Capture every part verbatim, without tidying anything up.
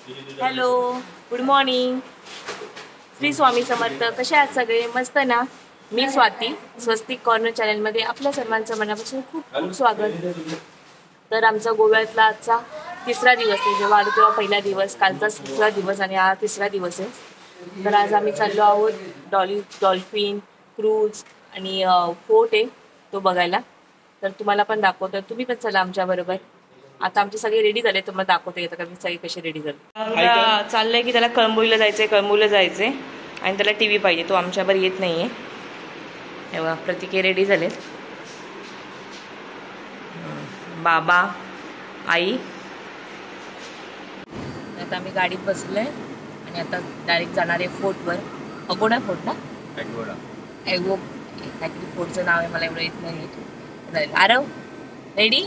Hello, good morning. Shri Swami Samarth. कसे आहात सगळे? मस्त ना? मी स्वाती, स्वस्तिक कॉर्नर चॅनलमध्ये आपल्या सर्वांचं मनापासून खूप खूप स्वागत. तर आमचा गोव्यातला आजचा तिसरा दिवस आहे. जेव्हा आलो तेव्हा पहिला दिवस, कालचा दुसरा दिवस आणि हा तिसरा दिवस आहे. तर आज आम्ही चाललो आहोत डॉली डॉल्फिन क्रूज आणि फोर्ट आहे तो बघायला. तर तुम्हाला पण दाखवतो, तुम्ही पण चला आमच्याबरोबर. आता आमचे सगळे रेडी झाले, तुम्हाला दाखवते येतं का मी सगळे कसे रेडी झाले. चाललंय की त्याला कळंबोलीला जायचंय, कळंबोलीला जायचंय आणि त्याला टी व्ही पाहिजे, तो आमच्यावर येत नाहीये. तेव्हा प्रतिके रेडी झालेत, बाबा आई. आता आम्ही गाडीत बसलोय आणि आता डायरेक्ट जाणार आहे फोर्टवर. अगोडा फोर्ट ना? एगोडा एगो काहीतरी फोर्टचं नाव आहे, मला एवढं येत नाही. आरव रेडी?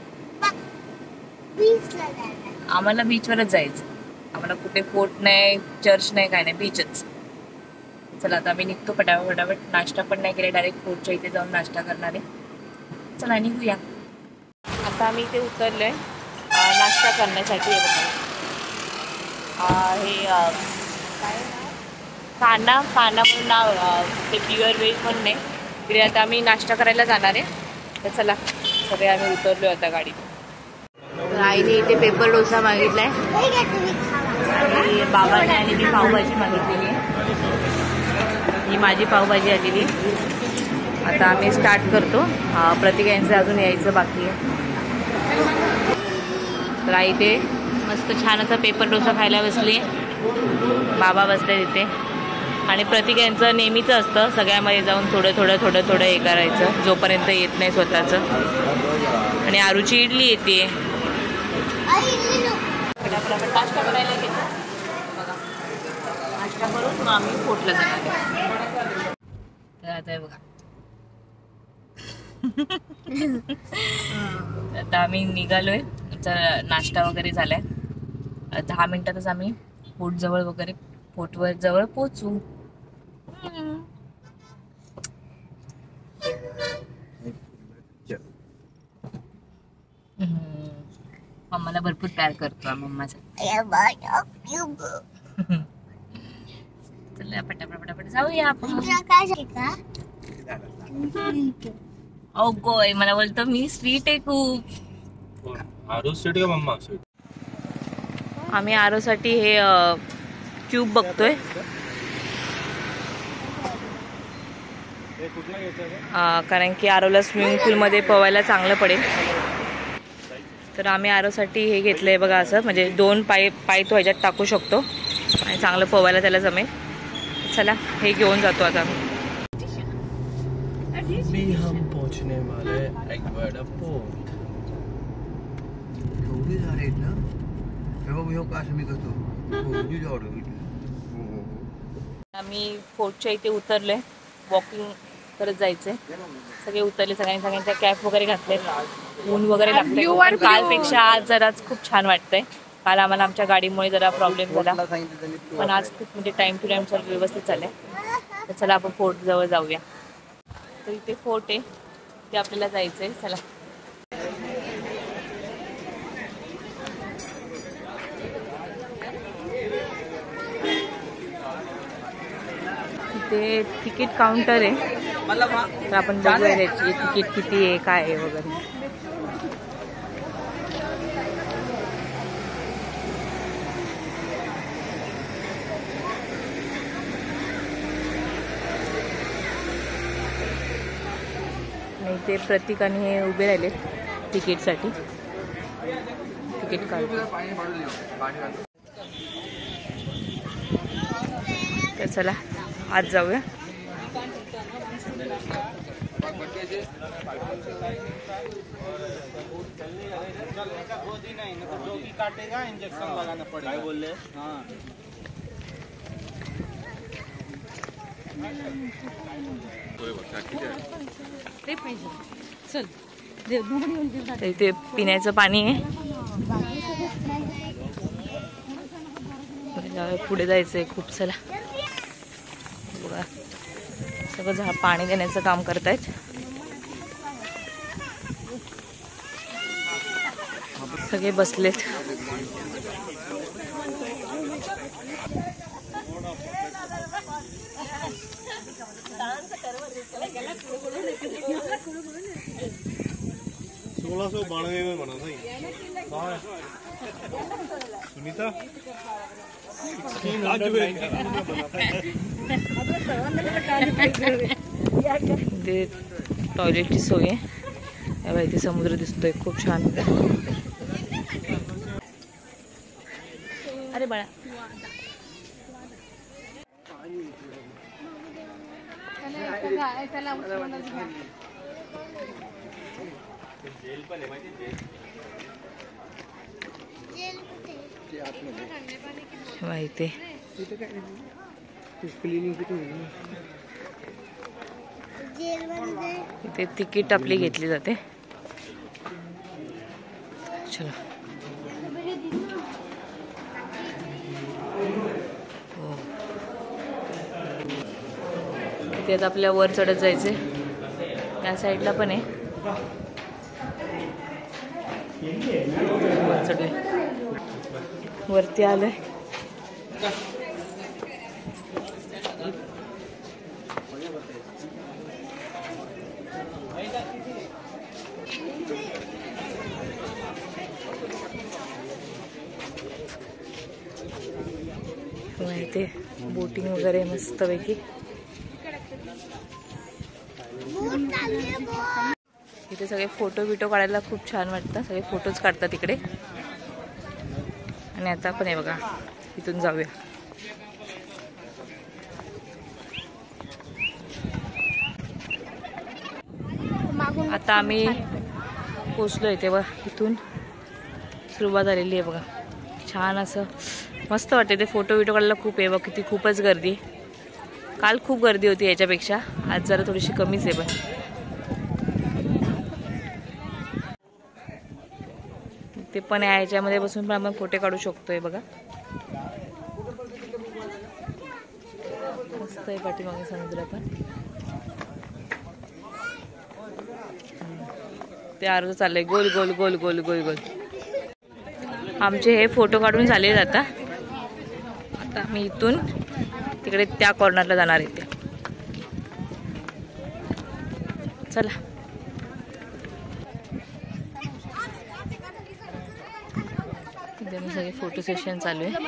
आम्हाला बीचवरच जायचं. आम्हाला कुठे फोर्ट नाही, चर्च नाही, काय नाही, बीचच. चला आता आम्ही निघतो फटाफट फटाफट. नाश्ता पण नाही केला, डायरेक्ट फोर्टच्या इथे जाऊन नाश्ता करणार आहे. चला निघूया. आता आम्ही इथे उतरलोय नाश्ता करण्यासाठी. हे काय कांदा कांदा म्हणून नाव, ते प्युअर व्हेज म्हणून नाही. तिथे आता आम्ही नाश्ता करायला जाणार आहे. तर चला सगळे आम्ही उतरलोय आता गाडीत. आईने इथे पेपर डोसा मागितलाय आणि बाबाने आणि मी पावभाजी मागितलेली आहे. ही माझी पावभाजी आलेली. आता आम्ही स्टार्ट करतो. प्रतिका यांचं अजून यायचं बाकी आहे. तर आई इथे मस्त छान असा पेपर डोसा खायला बसली. बाबा बसले तिथे आणि प्रतिका यांचं नेहमीचं असतं सगळ्यामध्ये जाऊन थोडं थोडं थोडं थोडं हे करायचं जोपर्यंत येत नाही स्वतःचं. आणि आरूची इडली येते. नाश्ता करायला घेतो बघा. नाश्ता करून मग आम्ही फोर्टला जाणार. तर आता बघा आता आम्ही निघालोय. नाश्ता वगैरे झालाय. दहा मिनिटातच आम्ही फोर्ट जवळ वगैरे फोर्टवर जवळ पोहोचू. मम्माला भरपूर प्यार करतो मम्माचा. चला पटापट पटापट जाऊया आपण. ओ गोय मला बोलतो मी स्वीट आहे खूप. आरो स्वीट का मम्मा स्वीट? आम्ही आरो साठी हे क्यूब बघतोय. कारण की आरोला स्विमिंग पूल मध्ये पोवायला चांगलं पडेल. तर आम्ही आरोसाठी हे घेतलंय बघा. असं म्हणजे दोन पाय पाय तो ह्याच्यात टाकू शकतो आणि चांगलं पोवायला त्याला जमेल. चला हे घेऊन जातो आता आम्ही. हम पोहोचने वाले एग्वाडा पोर्ट. एवढी झाले ना तेव्हा का मी करतो. आम्ही फोर्टच्या इथे उतरलोय. वॉकिंग करत जायचंय. सगळे उतरले, सगळ्यांनी सगळ्यांच्या कॅप वगैरे घातले. ऊन वगैरे लागले. कालपेक्षा आज जराच खूप छान वाटतंय. काल आम्हाला आमच्या गाडीमुळे जरा प्रॉब्लेम झाला, पण आज खूप म्हणजे टाइम टू टाइम सगळं व्यवस्थित चाललंय. तर चला आपण फोर्ट जवळ जाऊया. तर इथे फोर्ट आहे, ते आपल्याला जायचंय. चला इथे तिकीट काउंटर आहे. तर आपण बघूया त्याची तिकीट किती आहे, काय आहे वगैरे. आणि ते प्रतीकाने हे उभे राहिले तिकीटसाठी. तिकीट काढतो. तर चला आज जाऊया. काटेगा इंजेक्शन लगाना पड़ेगा. बोल रहे हाँ. चल इथे पिण्याचं पाणी आहे. पुढे जायचंय खूप. चला बघा सगळं झाड पाणी देण्याचं काम करतायत. सगळे बसलेत. सोलह सौ बानवे में बना था ये। सुनीता इथे टॉयलेटची सोय आहे. या बाई, इथे समुद्र दिसतोय खूप छान. अरे बाळा, माहिती इथे तिकीट आपली घेतली जाते. चलो हो. इथे आता आपल्या वर चढत जायचे. या साईडला पण आहे. वर चढूया. वरती आलोय. इथे बोटिंग वगैरे मस्त पैकी. इथे सगळे फोटो बिटो काढायला खूप छान वाटतं. सगळे फोटोज काढतात इकडे. आणि आता पण आहे बघा, इथून जाऊया. आता आम्ही पोचलोय तेव्हा इथून सुरुवात झालेली आहे बघा. छान असं मस्त वाटते. ते फोटो बिटो काढायला खूप आहे बघ. किती खूपच गर्दी. काल खूप गर्दी होती याच्यापेक्षा. आज जरा थोडीशी कमीच आहे. पण ते पण आहे. याच्यामध्ये बसून पण आपण फोटो काढू शकतोय बघा. मस्त आहे पाठीमागे समुद्र पण. ते अर्ध चाललंय गोल गोल गोल गोल गोल गोल. आमचे हे फोटो काढून झाले आता. आता मी इथून तिकडे त्या कॉर्नरला जाणार आहे. ते चला. इथे सगळे फोटो सेशन चालू आहे.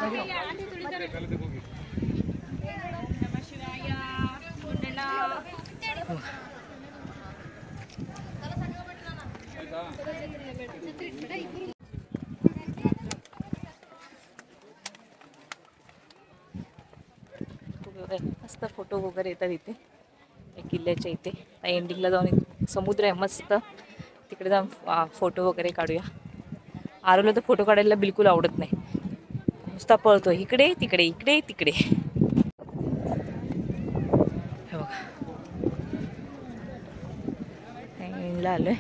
मस्त फोटो वगैरे येतात इथे किल्ल्याच्या इथे. एंडिंगला जाऊन समुद्र आहे मस्त. तिकडे जाऊन फोटो वगैरे काढूया. आरोला तर फोटो काढायला बिलकुल आवडत नाही. नुसता पळतो इकडे तिकडे इकडे तिकडे. हे बघा एंडला आलोय.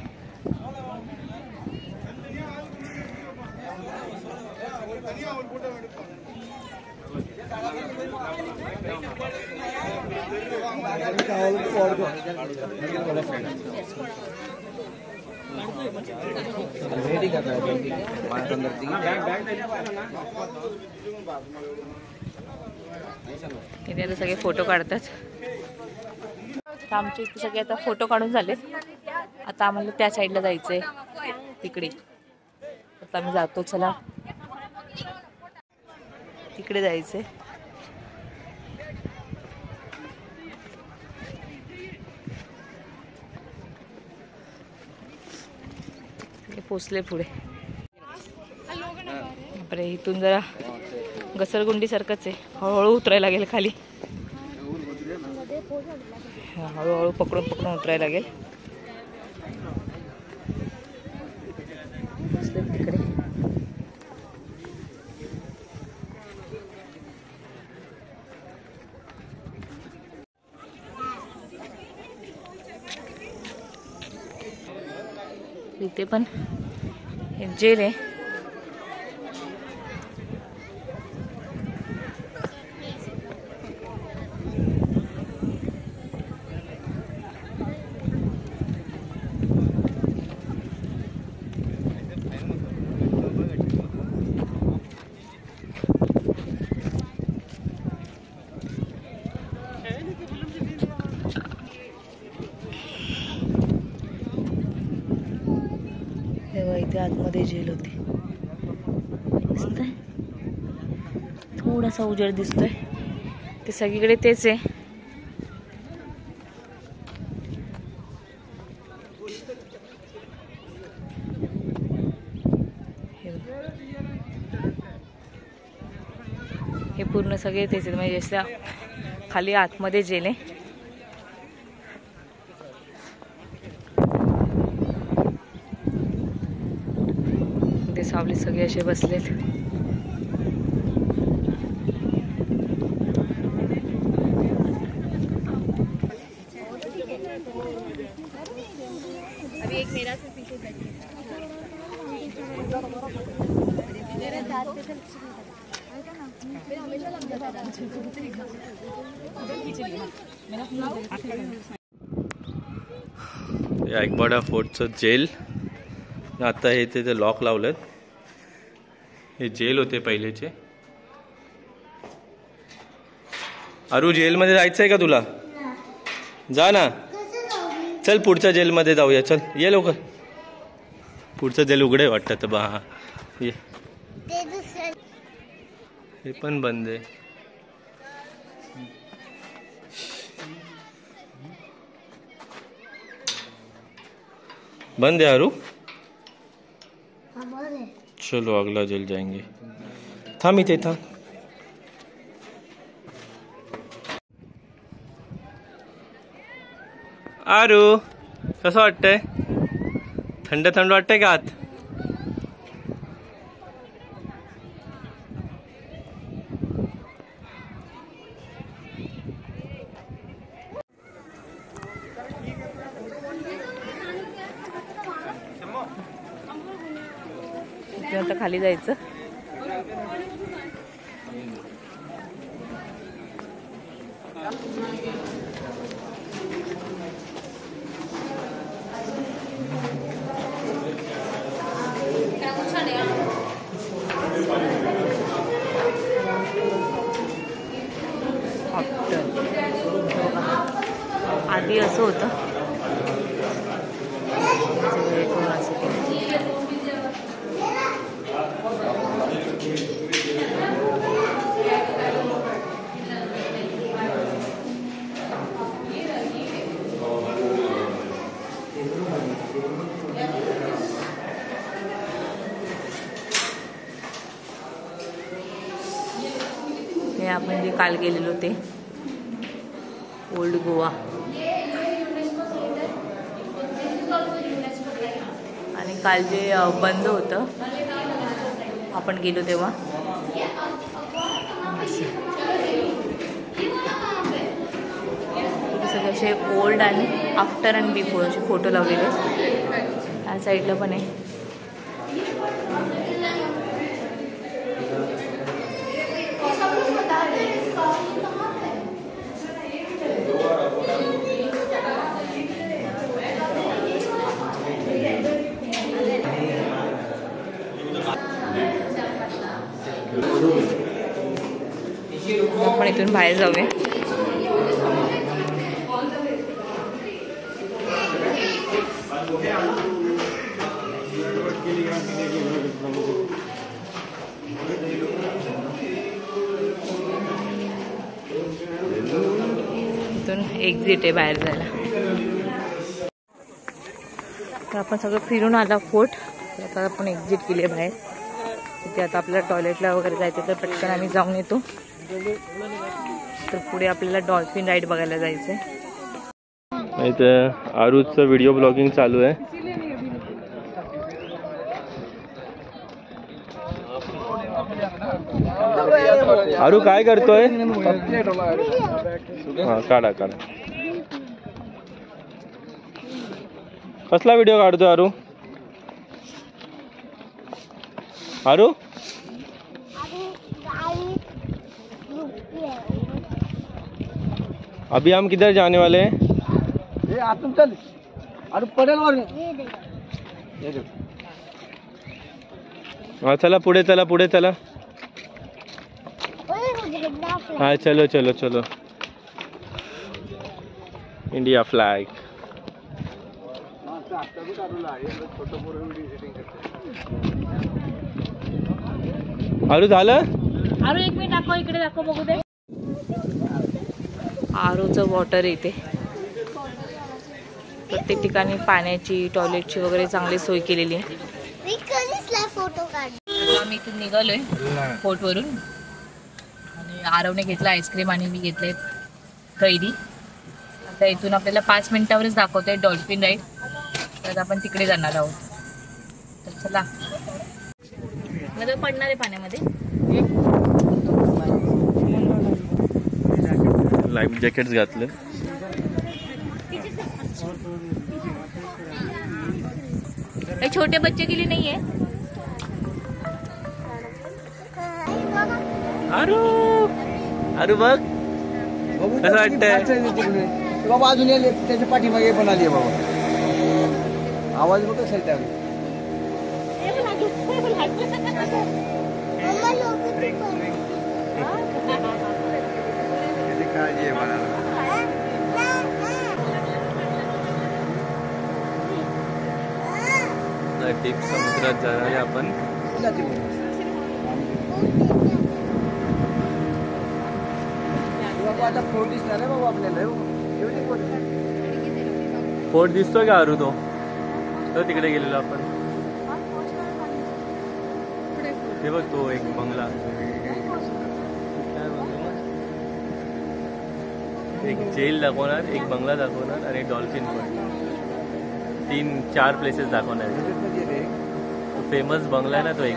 इथे आता सगळे फोटो काढतात. आमचे इथे सगळे आता फोटो काढून झालेत. आता आम्हाला त्या साईडला जायचंय तिकडे. आता आम्ही जातो. चला तिकडे जायचंय. पोचले पुढे. बापरे, इथून जरा घसरगुंडी सारखंच आहे. हळूहळू उतरायला लागेल खाली. हळूहळू पकडून पकडून उतरायला लागेल. तिकडे इथे पण जेल आहे. आतमध्ये जेल होती. दिसतंय थोडासा उजेड दिसतोय. ते सगळीकडे तेच आहे. हे पूर्ण सगळे तेच आहेत, म्हणजे जसं खाली आतमध्ये जेल आहे. ते सावली सगळे असे बसलेत. अभी एक मेरा से पीछे एकबडा फोर्टचं जेल. आता हे ते लॉक लावलेत. हे जेल होते पहिलेचे. अरू जेलमध्ये जायचंय का तुला? जा ना. चल पुढच्या जेलमध्ये जाऊया. चल ये लवकर. पुढचं जेल उघडे वाटतं तर बा. ये हे पण बंद आहे. बंद है आरू. चलो अगला जेल जाएंगे. थांब इथे थांब. आरू कसं वाटतंय? थंड थंड वाटतंय का आत? आता खाली जायचं. आधी असं होतं. हे आपण जे काल गेलेलो ते ओल्ड गोवा. आणि काल जे बंद होतं आपण गेलो तेव्हा सगळे असे ओल्ड आणि आफ्टर अँड बिफोर असे फोटो लावलेले. या साईडला पण आहे. आपण इथून बाहेर जाऊया. इथून एक्झिट आहे बाहेर जायला. तर आपण सगळं फिरून आला फोर्ट. आता आपण एक्झिट केली बाहेर. तिथे आता आपल्याला टॉयलेटला वगैरे जायचं तर पटकन आम्ही जाऊन येतो. तर पुढे आपल्याला डॉल्फिन राईड बघायला जायचंय. इथं आरूचं व्हिडिओ ब्लॉगिंग चालू आहे. आरू काय करतोय? हा काढा काढा. कसला व्हिडिओ काढतोय आरू? आरू अभी हम किधर जाने वाले हैं? ये आतून चल. अरे पडेल वर. हाँ चला पुढे चला पुढे चला. हाँ चलो चलो चलो. India flag. आरू झालं? आरो एक मिनिट दाखव, इकडे दाखव बघू दे. आरोचं वॉटर इथे प्रत्येक ठिकाणी पाण्याची, टॉयलेटची वगैरे चांगली सोय केलेली आहे. फोटो काढ. आता आम्ही इथून निघालोय फोर्टवरून आणि आरवने घेतला आईस्क्रीम आणि मी घेतले कैरी. आता इथून आपल्याला पाच मिनिटावरच दाखवतोय डॉल्फिन राईड, तर आपण तिकडे जाणार आहोत. तर चला, मध्ये पडणार आहे पाण्यामध्ये. लाईफ जॅकेट्स घातलं. काही छोटे बच्चे गेली नाहीये. आरू आरू बघ कसं वाटतंय. बाबा अजून यायले त्याच्या पाठीमागे पण आली बाबा. आवाज बघ कसा आहे. काळजी आहे मला. डीप समुद्रात जाणार आहे आपण. बाबा आता फोन दिसणार आहे बाबा आपल्याला. फोर्ट दिसतोय का आरू? तो तो तिकडे गेलेलो आपण. ते बघ तो एक बंगला, एक जेल दाखवणार, एक बंगला दाखवणार आणि एक डॉल्फिन पण. तीन चार प्लेसेस दाखवणार. फेमस बंगला आहे ना तो एक.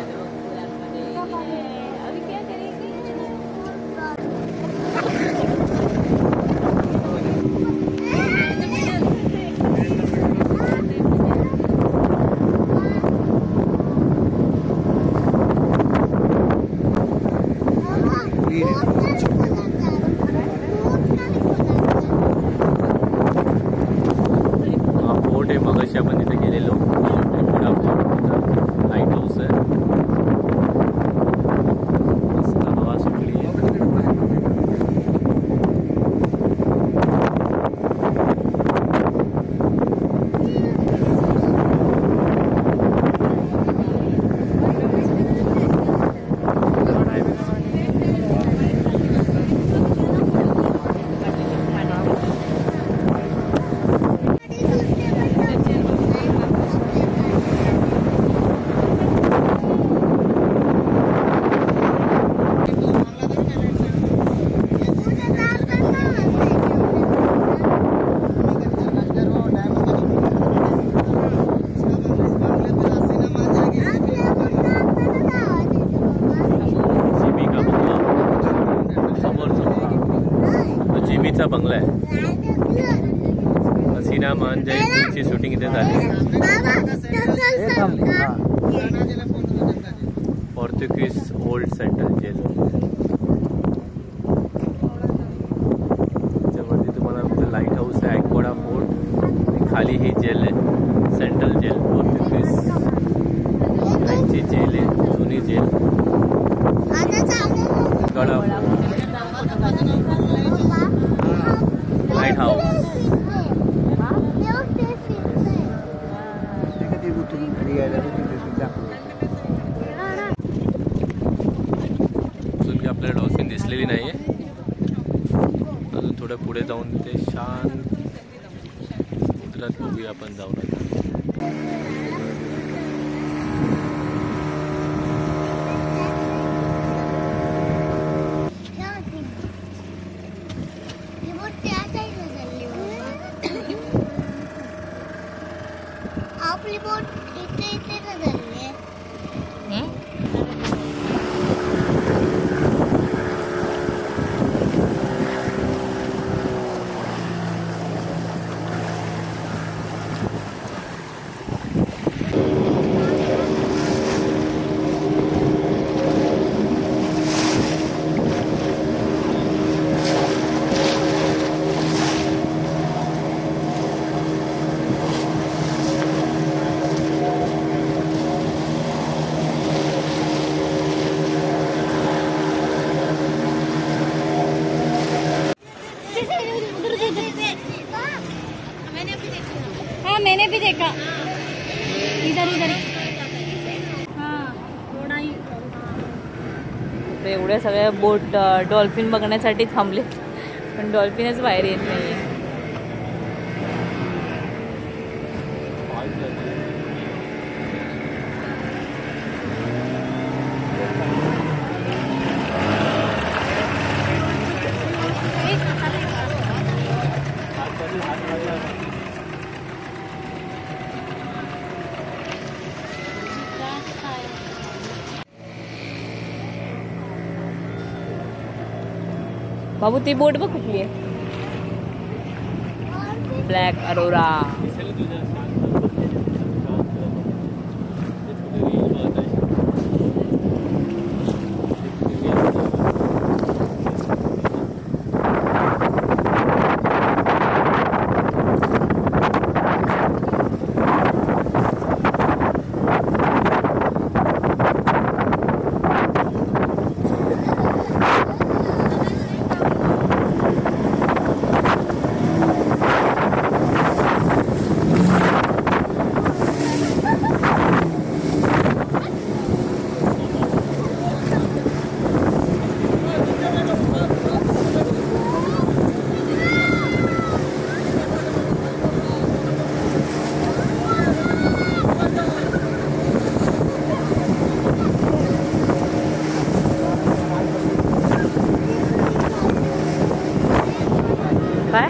मगाशी आपण तिथे गेलेलो. लाईट हाऊस आहे. मस्त हवा सुटली आहे. जिमीचा बंगला आहे. हसीना मान जाईची शूटिंग इथे झाली. Portuguese old central jail. त्याच्यावरती तुम्हाला लाईट हाऊस आहे, ॲक्वाडा फोर्ट. खाली ही जेल आहे, सेंट्रल जेल. पोर्तुगीज ची जेल आहे, जुनी जेल. ॲक्वाडा light house. अजून की आपल्याला डॉल्फिन दिसलेली नाहीये. अजून थोडं पुढे जाऊन ते शांत समुद्रात बघूया आपण जाऊन. आपली बोट इथे इथे झाली. तर एवढ्या सगळ्या बोट डॉल्फिन बघण्यासाठी थांबलेत, पण डॉल्फिनच बाहेर येत नाहीये. बाबू ती बोट बघ कुठली आहे, ब्लॅक अरोरा. काय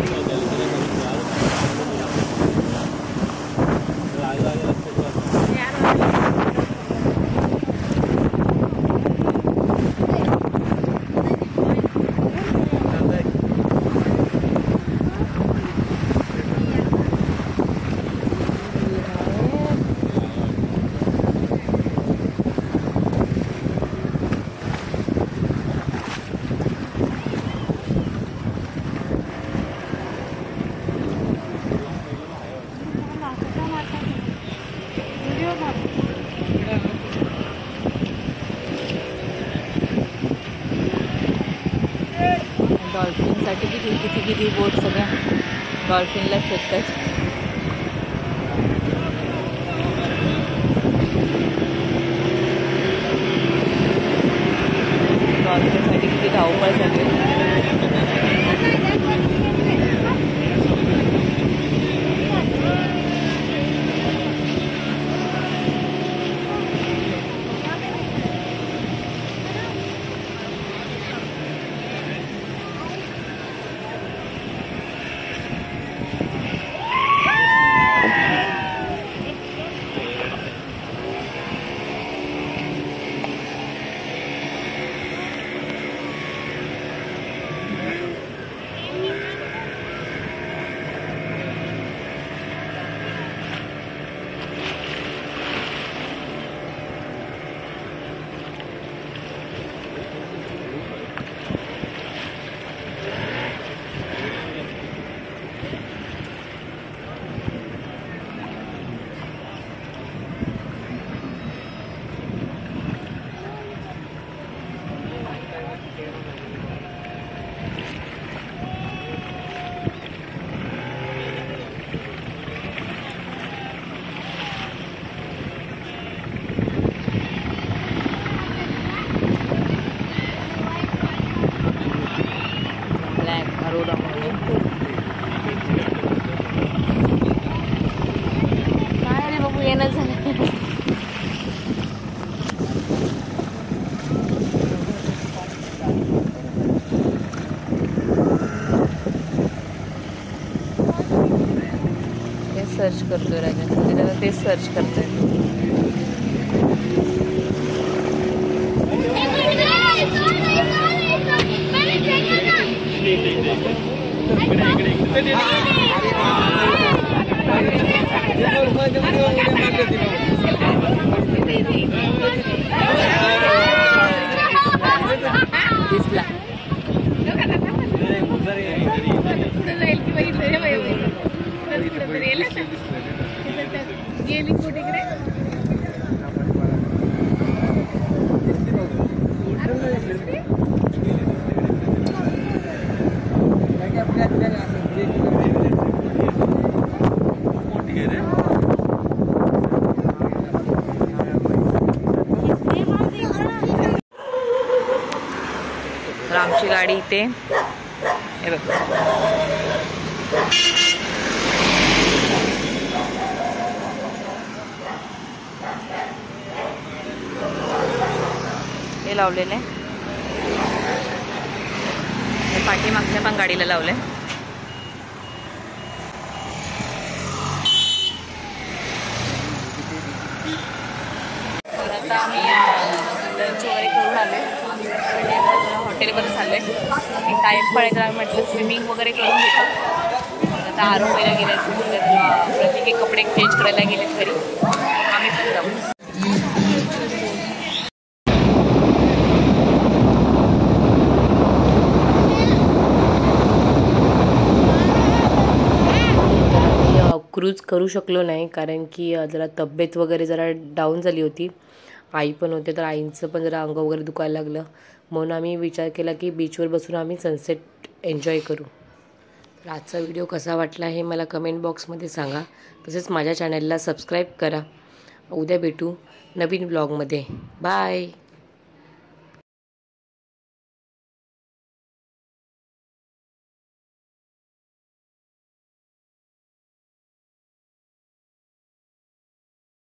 डॉल्फिनसाठी किती किती किती बोट सगळ्या डॉल्फिनला शोधतात. डॉल्फिनसाठी किती धावपळ सगळे. काय रे बाबू येणं झालं. ते सर्च करतोय राजा, तेच सर्च करतोय. दिसला गेली कुठेकडे आपल्या आमची गाडी इथे हे बघ. हे लावलेलं आहे. पाठीमागच्या पण गाडीला लावलंय. तर आता आम्ही लंच वगैरे करून आलोय. हॉटेलवर चाललोय. टाईम पडेल म्हटलं स्विमिंग वगैरे करून घेतो. आता आरो पहिला गेले, प्रत्येक कपडे चेंज करायला गेले घरी. आम्ही पण जाऊ. क्रूज करू शकलो नाही कारण की जरा तब्येत वगैरे जरा डाऊन झाली होती. आई पण होते तर आईंचं पण जरा अंग वगैरे दुखायला लागलं. म्हणून आम्ही विचार केला की बीचवर बसून आम्ही सनसेट एन्जॉय करू. तर आजचा व्हिडिओ कसा वाटला हे मला कमेंट बॉक्समध्ये सांगा. तसेच माझ्या चॅनलला सबस्क्राईब करा. उद्या भेटू नवीन ब्लॉगमध्ये. बाय.